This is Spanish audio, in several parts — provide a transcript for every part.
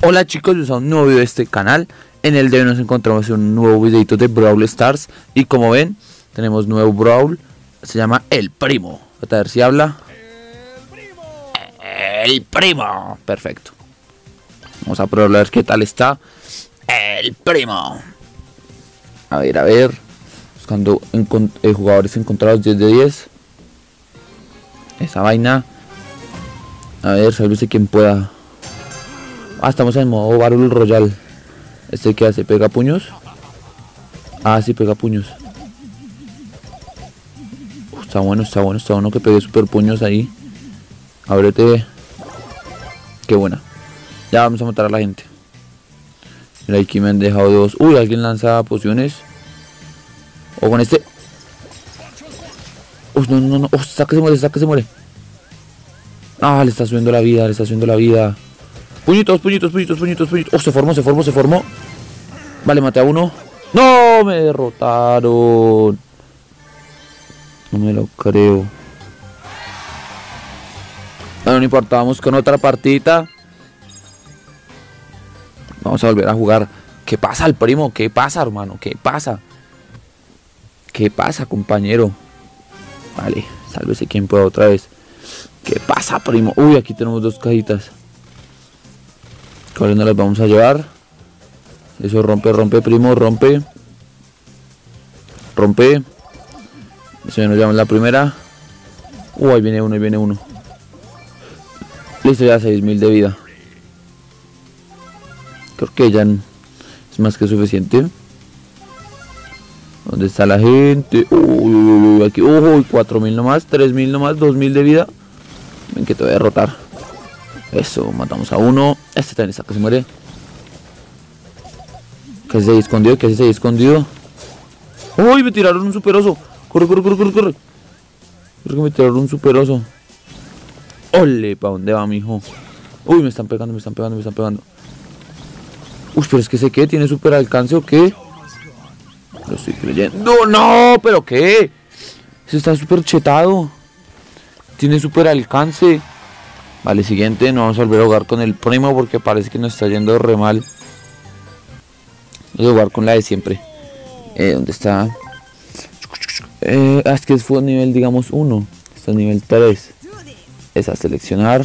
Hola chicos, yo soy un nuevo video de este canal. En el de hoy nos encontramos en un nuevo videito de Brawl Stars. Y como ven, tenemos nuevo Brawl. Se llama El Primo. A ver si habla. El Primo. Perfecto. Vamos a probar a ver qué tal está El Primo. A ver. Buscando jugadores encontrados 10 de 10. Esa vaina. A ver, sálvese quien pueda. Estamos en modo Battle Royale. ¿Este qué hace? ¿Pega puños? Sí, pega puños. Está bueno que pegue super puños ahí. Ábrete. Qué buena. Ya vamos a matar a la gente. Mira, aquí me han dejado dos. Uy, alguien lanza pociones. O con este. Uy, no. Saca que se muere. Le está subiendo la vida, Puñitos. Se formó. Vale, maté a uno. ¡No! Me derrotaron. No me lo creo. Bueno, no importa, vamos con otra partida. Vamos a volver a jugar. ¿Qué pasa, El Primo? ¿Qué pasa, hermano? ¿Qué pasa? ¿Qué pasa, compañero? Vale, sálvese quien pueda otra vez. ¿Qué pasa, primo? Uy, aquí tenemos dos cajitas. ¿Cuáles no las vamos a llevar? Eso, rompe, primo, rompe. Eso ya nos llevamos la primera. Ahí viene uno. Listo, ya 6000 de vida. Creo que ya es más que suficiente. ¿Dónde está la gente? Uy, aquí, 4000 nomás, 3000 nomás, 2000 de vida. Ven que te voy a derrotar. Eso, matamos a uno. Este también está que se muere. Que se haya escondido. ¡Uy! Me tiraron un superoso. Corre. Creo que me tiraron un superoso. ¡Ole! ¿Para dónde va, mijo? Uy, me están pegando. Uy, pero es que sé que tiene super alcance o qué. Lo estoy creyendo. No, pero qué. Ese está súper chetado. Tiene super alcance. Vale, siguiente. No vamos a volver a jugar con El Primo porque parece que nos está yendo re mal. Vamos a jugar con la de siempre. ¿Dónde está? Es que fue nivel, digamos, 1. Está nivel 3. Es a seleccionar.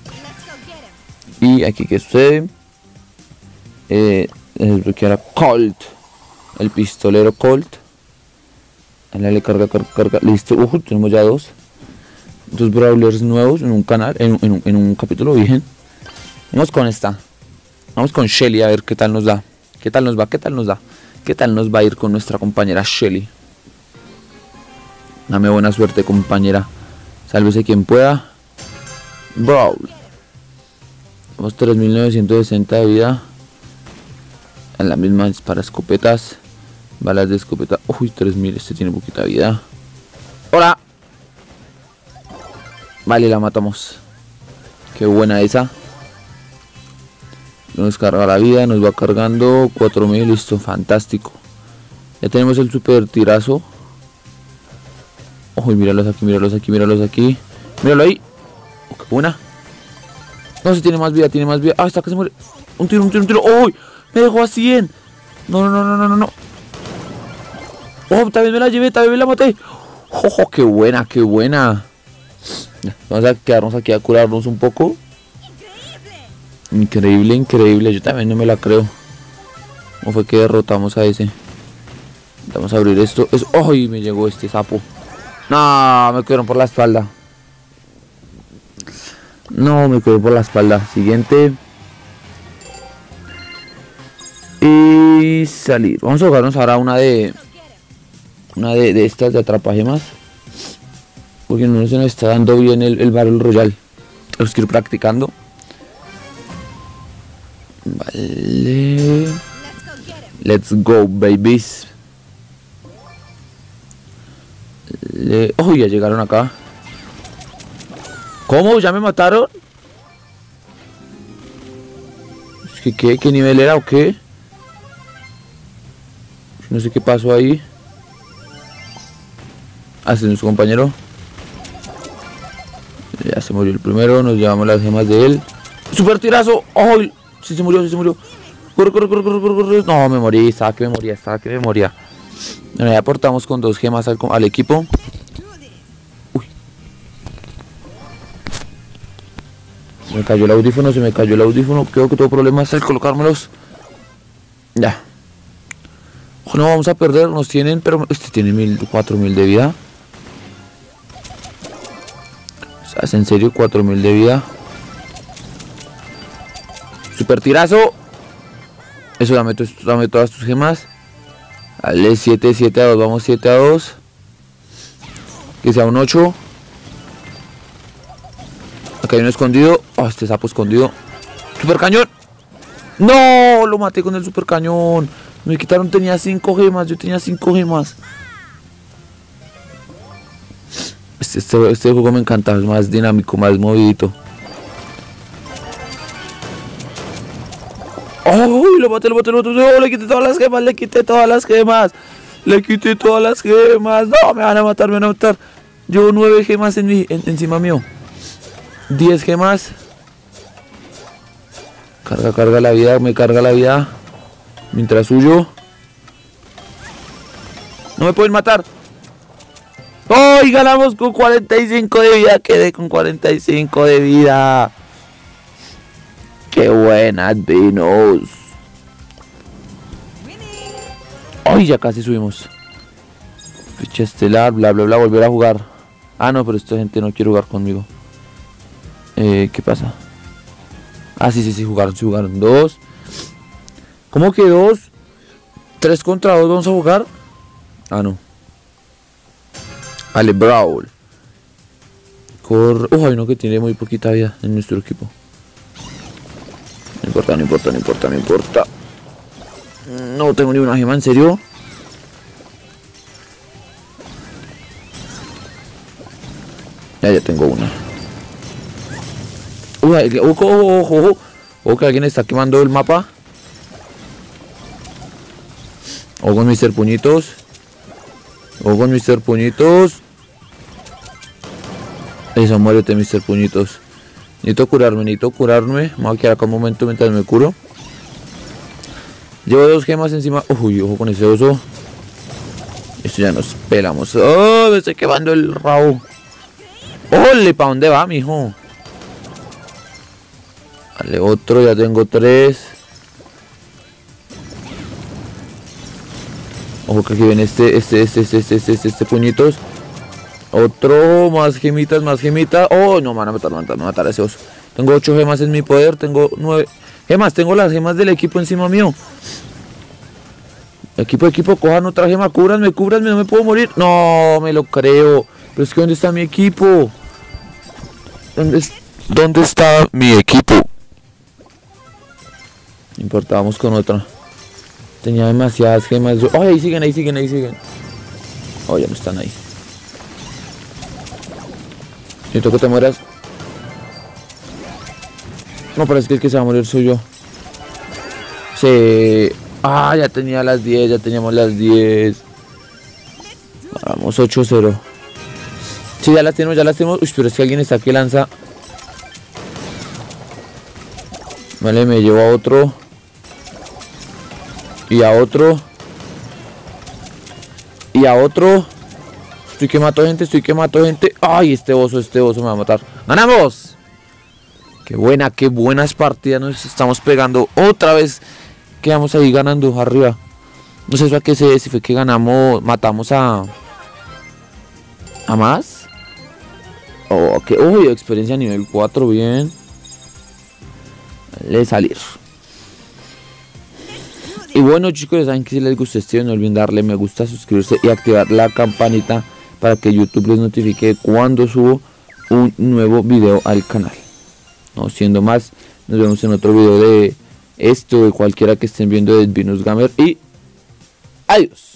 Y aquí, ¿qué sucede? Desbloquear a Colt. El pistolero Colt. Dale, carga. Listo. Tenemos ya dos brawlers nuevos en un canal, en un capítulo virgen. Vamos con esta. Vamos con Shelly a ver qué tal nos da. ¿Qué tal nos va a ir con nuestra compañera Shelly? Dame buena suerte, compañera. Sálvese quien pueda. Brawl. Tenemos 3960 de vida. En la misma dispara escopetas. Balas de escopeta. Uy, 3000. Este tiene poquita vida. ¡Hola! Vale, la matamos. Qué buena esa. Nos carga la vida, nos va cargando 4000, listo, fantástico. Ya tenemos el super tirazo. Uy, míralos aquí. Míralo ahí. Qué buena. No, si tiene más vida. Está que se muere. Un tiro. Uy, me dejó a 100. No. También me la llevé, también me la maté. Qué buena. Vamos a quedarnos aquí a curarnos un poco. Increíble. Yo también no me la creo. ¿Cómo fue que derrotamos a ese? Vamos a abrir esto. ¡Ay! Me llegó este sapo. No, me quedaron por la espalda. Siguiente. Y salir. Vamos a jugarnos ahora una de estas de atrapagemas. Porque no se nos está dando bien el Battle Royale. Los quiero ir practicando. Vale. Let's go, babies. Ya llegaron acá. ¿Cómo? ¿Ya me mataron? Es que ¿qué nivel era o qué? No sé qué pasó ahí. Este es nuestro compañero. Ya se murió el primero. Nos llevamos las gemas de él. ¡Super tirazo! ¡Oh! Sí se murió, sí se murió. Corre, corre, corre, corre, corre, corre. No, me morí, estaba que me moría, estaba que me moría. Bueno, ya aportamos con 2 gemas al equipo. Uy. Se me cayó el audífono, se me cayó el audífono. Creo que tengo problemas al colocármelos. Ya. No vamos a perder, nos tienen, pero este tiene 4000 de vida. O sea, es en serio, 4000 de vida. Super tirazo. Eso, dame todas tus gemas. Dale, 7-2, vamos 7-2. Que sea un 8. Acá hay un escondido. Oh, este sapo escondido. Super cañón. No, lo maté con el super cañón. Me quitaron, tenía 5 gemas. Yo tenía 5 gemas. Este juego me encanta. Es más dinámico, más movidito. ¡Oh! Lo maté. ¡Oh! Le quité todas las gemas. Le quité todas las gemas. No, me van a matar. Llevo 9 gemas encima mío. 10 gemas. Carga la vida. Me carga la vida. Mientras huyo. No me pueden matar. ¡Oh! Y ganamos con 45 de vida. Quedé con 45 de vida. ¡Qué buenas, Dinos! ¡Ay! Ya casi subimos. Ficha estelar, bla, bla, bla. Volver a jugar. Ah, no, pero esta gente no quiere jugar conmigo. ¿Qué pasa? Ah, sí, jugaron 2. ¿Cómo que 2? 3 contra 2 vamos a jugar. Ah, no. Vale, Brawl. Corre. Hay uno que tiene muy poquita vida en nuestro equipo. No importa. No tengo ni una gema, ¿en serio? Ya tengo una. Ojo, que alguien está quemando el mapa. Ojo con Mr. Puñitos. Eso, muérete, Mr. Puñitos. Necesito curarme. Me voy a quedar acá un momento mientras me curo. Llevo 2 gemas encima. Uy, ojo con ese oso. Esto ya nos pelamos. Oh, me estoy quemando el rabo. ¡Ole! ¿Para dónde va, mijo? Vale, otro, ya tengo 3. Ojo que aquí viene este puñitos. Otro, más gemitas. Oh, no, me van a matar a ese oso. Tengo 8 gemas en mi poder, tengo 9 gemas, tengo las gemas del equipo encima mío. Equipo, cojan otra gema, cúbranme, no me puedo morir. No, me lo creo. Pero es que ¿dónde está mi equipo? ¿Dónde está mi equipo? No importa, vamos con otra. Tenía demasiadas gemas. Oh, ahí siguen. Oh, ya no están ahí. Necesito que te mueras. No, pero es que el que se va a morir soy yo. Sí. Ah, ya tenía las 10, ya teníamos las 10. Vamos, 8-0. Sí, ya las tenemos. Uy, pero es que alguien está que lanza. Vale, me llevo a otro. Y a otro. Estoy que mato gente. Ay, este oso me va a matar. ¡Ganamos! Qué buenas partidas nos estamos pegando. Otra vez quedamos ahí ganando arriba. No sé eso a qué se debe, si fue que matamos a más. Ok, uy, experiencia nivel 4, bien. Vale, salir. Y bueno, chicos, ya saben que si les gustó este video, no olviden darle me gusta, suscribirse y activar la campanita para que YouTube les notifique cuando subo un nuevo video al canal. No siendo más, nos vemos en otro video de esto, de cualquiera que estén viendo de Venus Gamer, y adiós.